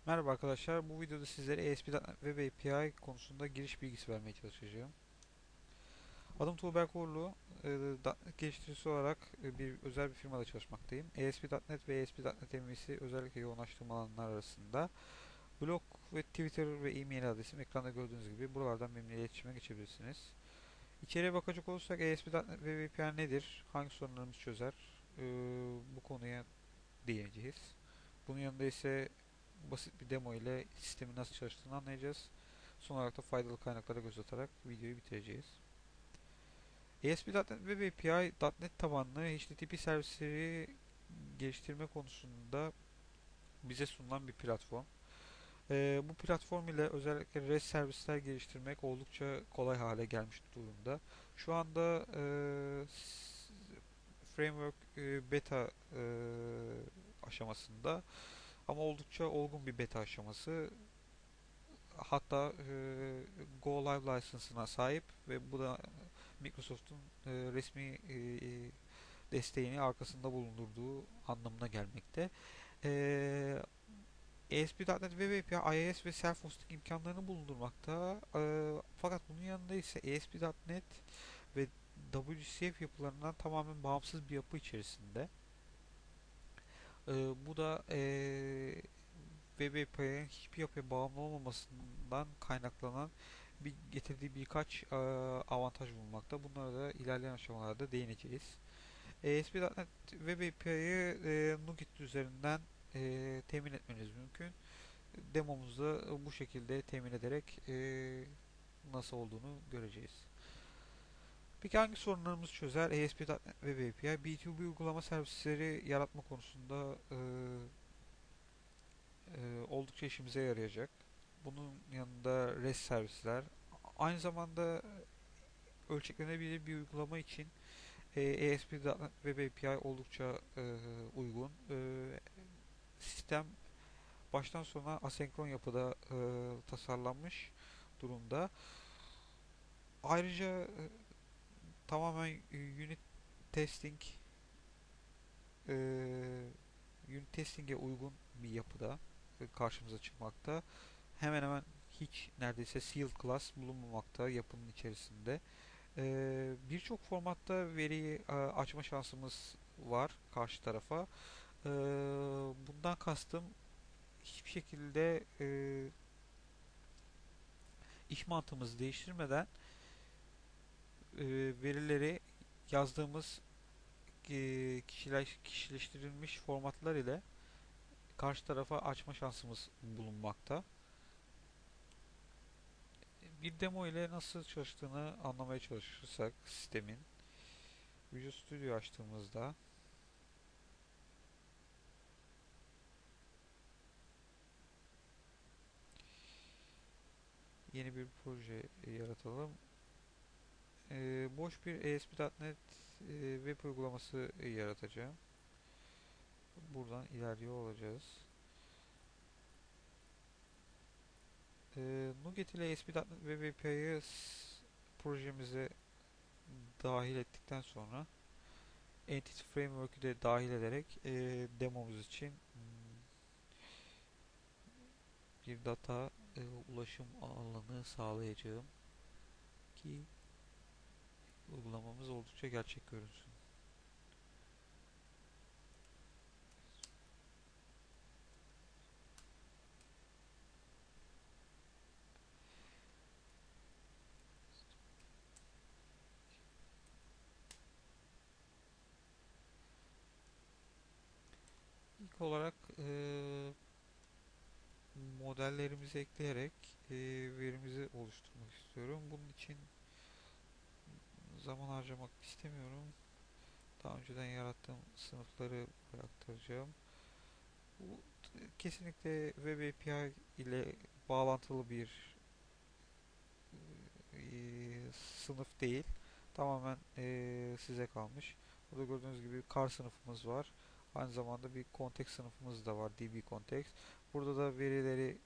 Merhaba arkadaşlar, bu videoda sizlere ASP.NET Web API konusunda giriş bilgisi vermeye çalışacağım. Adım Tuğberk Uğurlu, .NET geliştiricisi olarak bir özel bir firmada çalışmaktayım. ASP.NET ve ASP.NET MVC özellikle yoğunlaştığım alanlar arasında. Blog ve Twitter ve e-mail adresim ekranda gördüğünüz gibi buralardan benimle iletişime geçebilirsiniz. İçeriye bakacak olursak ASP.NET Web API nedir? Hangi sorunlarımızı çözer? E, Bu konuya değineceğiz. Bunun yanında ise basit bir demo ile sistemin nasıl çalıştığını anlayacağız. Son olarak da faydalı kaynaklara göz atarak videoyu bitireceğiz. ASP.NET Web API, .NET tabanlı HTTP servisleri geliştirme konusunda bize sunulan bir platform. Bu platform ile özellikle REST servisler geliştirmek oldukça kolay hale gelmiş durumda. Şu anda framework beta aşamasında ama oldukça olgun bir beta aşaması. Hatta Go Live lisansına sahip ve bu da Microsoft'un resmi desteğini arkasında bulundurduğu anlamına gelmekte. ASP.NET Web API, IIS ve Self-Hosting imkanlarını bulundurmakta. Fakat bunun yanında ise ASP.NET ve WCF yapılarından tamamen bağımsız bir yapı içerisinde. Bu da Web API'nin hiçbir yapıya bağımlı olmamasından kaynaklanan getirdiği birkaç avantaj bulunmakta. Bunlara da ilerleyen aşamalarda değineceğiz. ASP.NET Web API'yi NuGet üzerinden temin etmeniz mümkün. Demomuzda bu şekilde temin ederek nasıl olduğunu göreceğiz. Peki hangi sorunlarımızı çözer ASP.NET Web API? B2B uygulama servisleri yaratma konusunda oldukça işimize yarayacak. Bunun yanında REST servisler, aynı zamanda ölçeklenebilir bir uygulama için ASP.NET Web API oldukça uygun. Sistem baştan sona asenkron yapıda tasarlanmış durumda. Ayrıca tamamen unit testing unit testing'e uygun bir yapıda karşımıza çıkmakta. Hemen hemen hiç neredeyse sealed class bulunmamakta yapının içerisinde. Birçok formatta veriyi açma şansımız var karşı tarafa. Ee, Bundan kastım hiçbir şekilde iş mantığımızı değiştirmeden verileri yazdığımız kişileştirilmiş formatlar ile karşı tarafa açma şansımız bulunmakta. Bir demo ile nasıl çalıştığını anlamaya çalışırsak sistemin Visual Studio açtığımızda yeni bir proje yaratalım. Boş bir ASP.NET web uygulaması yaratacağım. Buradan ilerliyor olacağız. Nuget ile ASP.NET Web API'yi projemize dahil ettikten sonra Entity Framework'ü de dahil ederek demomuz için bir data ulaşım alanı sağlayacağım ki uygulamamız oldukça gerçek görünsün. İlk olarak modellerimizi ekleyerek verimizi oluşturmak istiyorum. Bunun için zaman harcamak istemiyorum. Daha önceden yarattığım sınıfları buraya aktaracağım. Bu kesinlikle Web API ile bağlantılı bir sınıf değil. Tamamen size kalmış. Burada gördüğünüz gibi car sınıfımız var. Aynı zamanda bir context sınıfımız da var. DB context. Burada da verileri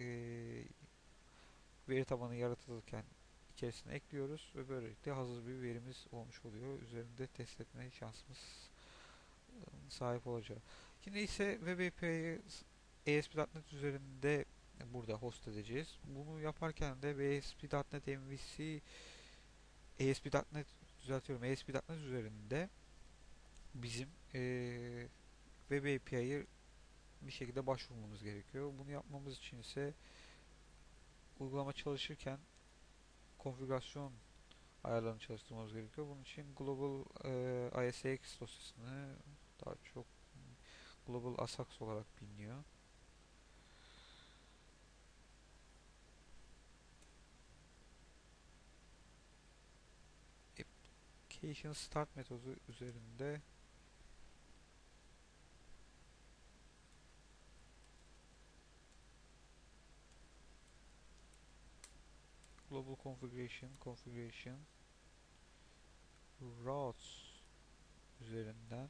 veri tabanı yaratılırken içerisine ekliyoruz ve böylelikle hazır bir verimiz olmuş oluyor. Üzerinde test etme şansımız sahip olacak. Şimdi ise Web API'yi ASP.NET üzerinde burada host edeceğiz. Bunu yaparken de ASP.NET MVC, ASP.NET düzeltiyorum, ASP.NET üzerinde bizim Web API'yi bir şekilde başvurmamız gerekiyor. Bunu yapmamız için ise uygulama çalışırken konfigürasyon ayarlarını çalıştırmamız gerekiyor. Bunun için Global ISAX dosyasını, daha çok Global ASAX olarak biliniyor, Application Start metodu üzerinde Global Configuration Routes üzerinden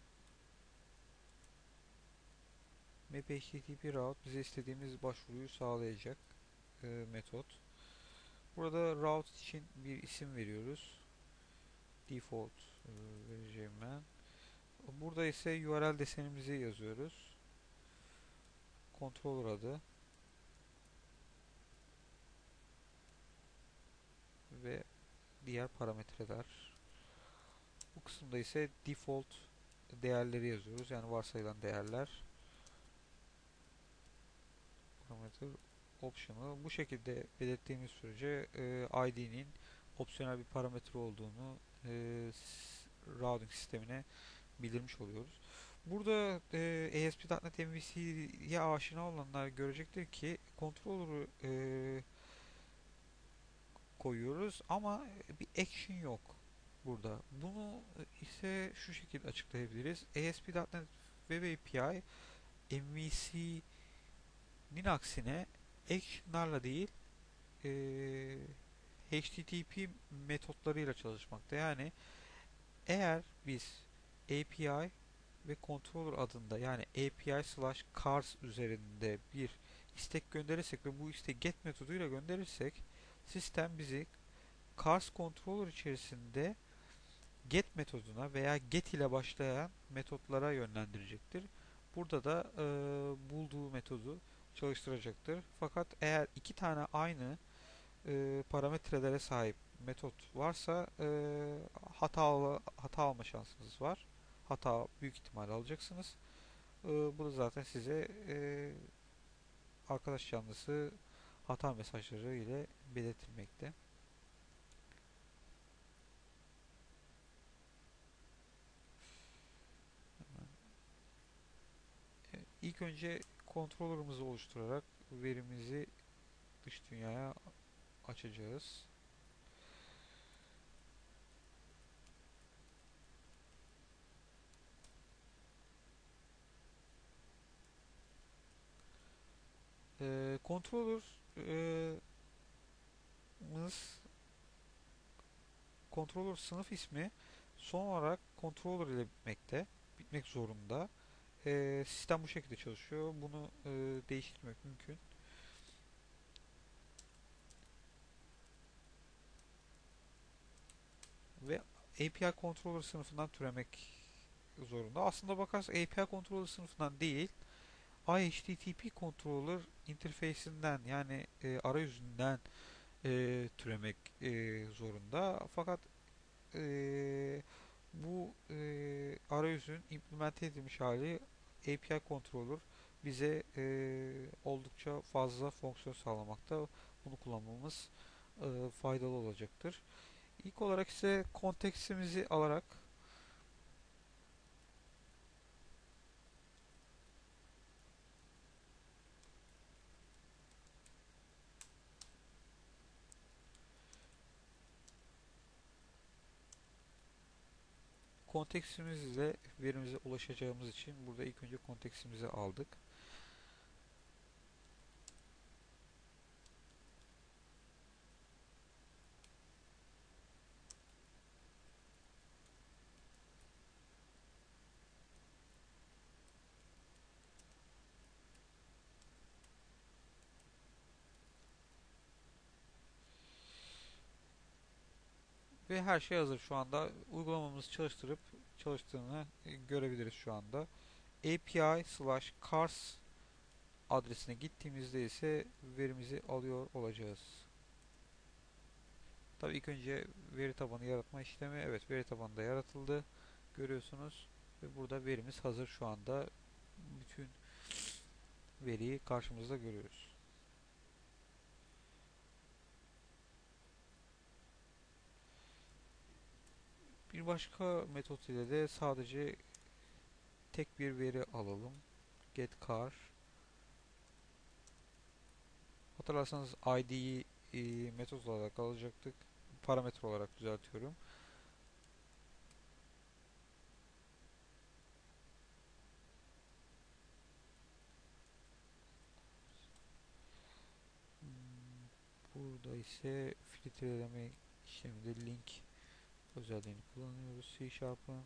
Map HTTP route bize istediğimiz başvuruyu sağlayacak metot. Burada route için bir isim veriyoruz. Default vereceğim ben. Burada ise URL desenimizi yazıyoruz. Controller adı ve diğer parametreler. Bu kısımda ise default değerleri yazıyoruz. Yani varsayılan değerler. Parameter optional. Bu şekilde belirttiğimiz sürece ID'nin opsiyonel bir parametre olduğunu routing sistemine bildirmiş oluyoruz. Burada ASP.NET MVC'ye aşina olanlar görecektir ki controller'ı koyuyoruz ama bir action yok burada. Bunu ise şu şekilde açıklayabiliriz. ASP.NET Web API MVC'nin aksine action'larla değil HTTP metotlarıyla çalışmakta. Yani eğer biz API ve controller adında, yani API/cars üzerinde bir istek gönderirsek ve bu isteği get metoduyla gönderirsek, sistem bizi cars controller içerisinde get metoduna veya get ile başlayan metotlara yönlendirecektir. Burada da bulduğu metodu çalıştıracaktır. Fakat eğer iki tane aynı parametrelere sahip metot varsa hata alma şansınız var. Hata büyük ihtimal alacaksınız. Bu da zaten size arkadaş canlısı hata mesajları ile belirtilmekte. İlk önce controller'ımızı oluşturarak verimizi dış dünyaya açacağız. Controller'ımız controller sınıf ismi son olarak controller ile bitmek zorunda. Sistem bu şekilde çalışıyor. Bunu değiştirmek mümkün. Ve API controller sınıfından türemek zorunda. Aslında bakarsak API controller sınıfından değil, IHTTP controller interface'inden, yani arayüzünden türemek zorunda. Fakat bu arayüzün implemente edilmiş hali API controller bize oldukça fazla fonksiyon sağlamakta. Bunu kullanmamız faydalı olacaktır. İlk olarak ise kontekstimizi alarak kontekstimizle verimize ulaşacağımız için burada ilk önce kontekstimizi aldık. Ve her şey hazır şu anda. Uygulamamızı çalıştırıp çalıştığını görebiliriz şu anda. API/cars adresine gittiğimizde ise verimizi alıyor olacağız. Tabii ilk önce veri tabanı yaratma işlemi. Evet, veri tabanı da yaratıldı. Görüyorsunuz. Ve burada verimiz hazır şu anda. Bütün veriyi karşımızda görüyoruz. Bir başka metot ile de sadece tek bir veri alalım. Get car. Hatırlarsanız id'yi metot olarak alacaktık. Parametre olarak düzeltiyorum. Burada ise filtreleme işleminde link özelliğini kullanıyoruz. C Sharp'ın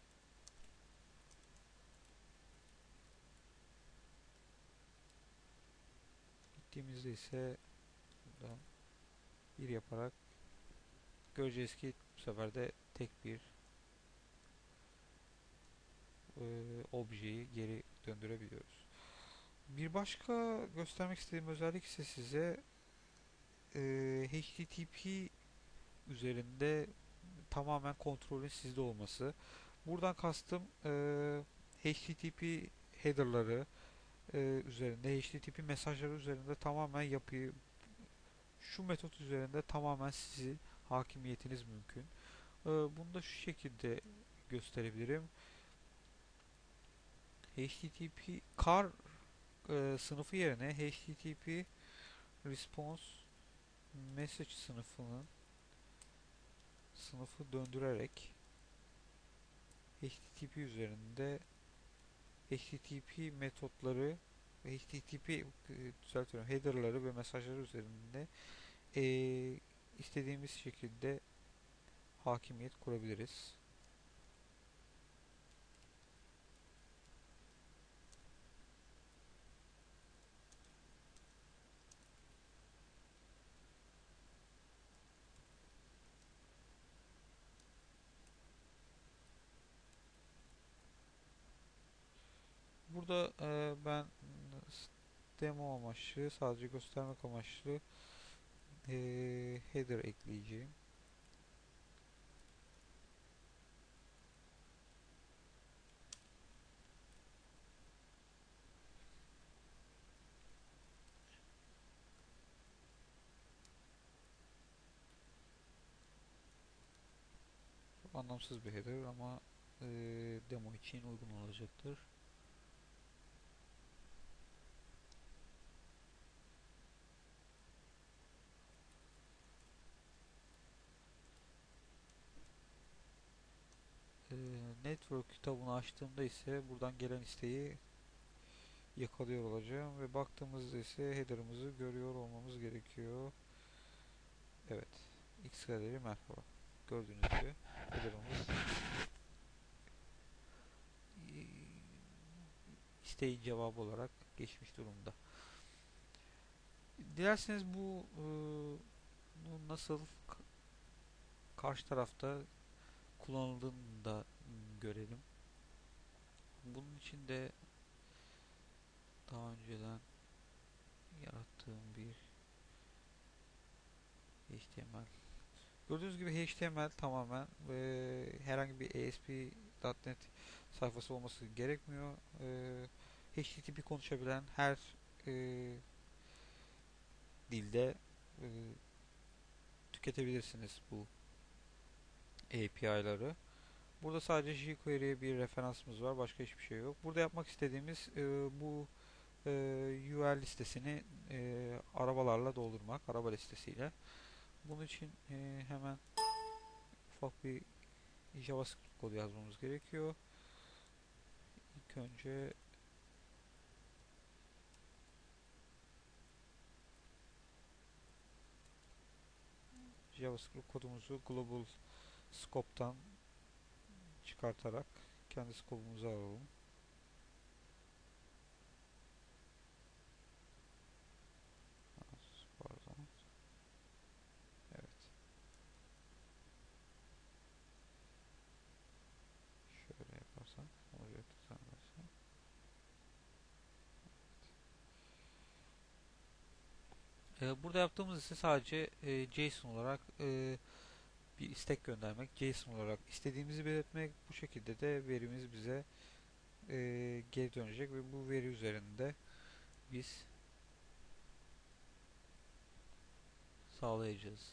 gittiğimizde ise buradan bir yaparak göreceğiz ki bu sefer de tek bir objeyi geri döndürebiliyoruz. Bir başka göstermek istediğim özellik ise size HTTP üzerinde tamamen kontrolün sizde olması. Buradan kastım HTTP header'ları üzerinde, HTTP mesajları üzerinde tamamen yapıyı şu metot üzerinde tamamen sizin hakimiyetiniz mümkün. Bunu da şu şekilde gösterebilirim. HTTP car sınıfı yerine HTTP response message sınıfı döndürerek HTTP üzerinde HTTP metotları HTTP düzeltiyorum header'ları ve mesajları üzerinde istediğimiz şekilde hakimiyet kurabiliriz. Burada ben demo amaçlı sadece göstermek amaçlı header ekleyeceğim. Çok anlamsız bir header ama demo için uygun olacaktır. Network tabını açtığımda ise buradan gelen isteği yakalıyor olacağım ve baktığımızda ise header'ımızı görüyor olmamız gerekiyor. Evet. Xkaderi merhaba. Gördüğünüz gibi header'ımız isteğin cevabı olarak geçmiş durumda. Dilerseniz bu nasıl karşı tarafta kullanıldığını da görelim. Bunun için de daha önceden yarattığım bir HTML. Gördüğünüz gibi HTML tamamen herhangi bir ASP.NET sayfası olması gerekmiyor. HTTP konuşabilen her e, dilde e, tüketebilirsiniz bu API'ları. Burada sadece jQuery'ye bir referansımız var. Başka hiçbir şey yok. Burada yapmak istediğimiz bu UL listesini arabalarla doldurmak. Araba listesiyle. Bunun için hemen ufak bir JavaScript kodu yazmamız gerekiyor. İlk önce JavaScript kodumuzu global scope'tan çıkartarak kendi scope'umuzu alalım. Pardon. Evet. Şöyle yaparsak olacak sanırsam. Burada yaptığımız ise sadece JSON olarak bir istek göndermek, JSON olarak istediğimizi belirtmek. Bu şekilde de verimiz bize geri dönecek ve bu veri üzerinde biz sağlayacağız.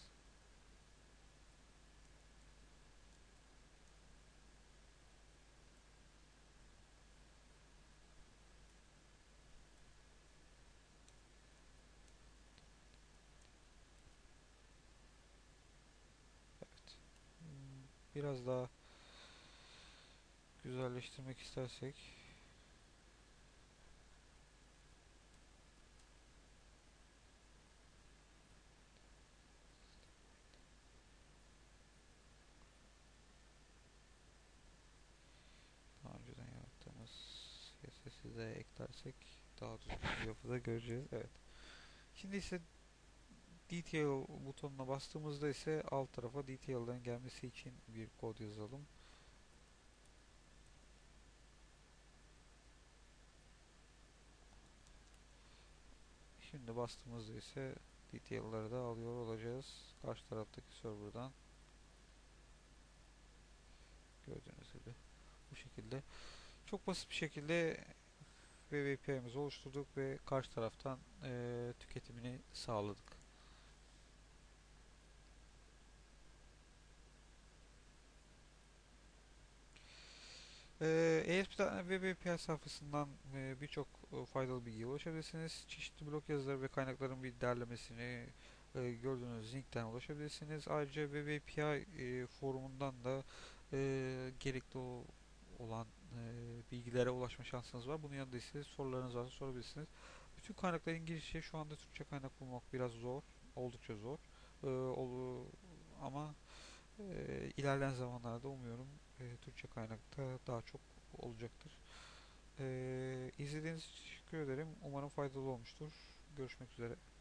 Evet. Biraz daha güzelleştirmek istersek daha önceden yarattığımız CSS'i de eklersek daha düzgün bir yapıda göreceğiz. Evet. Şimdi ise Detail butonuna bastığımızda ise alt tarafa detail'ların gelmesi için bir kod yazalım. Şimdi bastığımızda ise detail'ları da alıyor olacağız. Karşı taraftaki server'dan gördüğünüz gibi bu şekilde. Çok basit bir şekilde web API'mizi oluşturduk ve karşı taraftan tüketimini sağladık. ASP.NET Web API sayfasından birçok faydalı bilgiye ulaşabilirsiniz. Çeşitli blog yazıları ve kaynakların bir derlemesini gördüğünüz linkten ulaşabilirsiniz. Ayrıca Web API forumundan da gerekli olan bilgilere ulaşma şansınız var. Bunun yanında ise sorularınız varsa sorabilirsiniz. Bütün kaynakların İngilizce, şu anda Türkçe kaynak bulmak biraz zor, oldukça zor. Ama ilerleyen zamanlarda umuyorum Türkçe kaynakta daha çok olacaktır. İzlediğiniz için teşekkür ederim. Umarım faydalı olmuştur. Görüşmek üzere.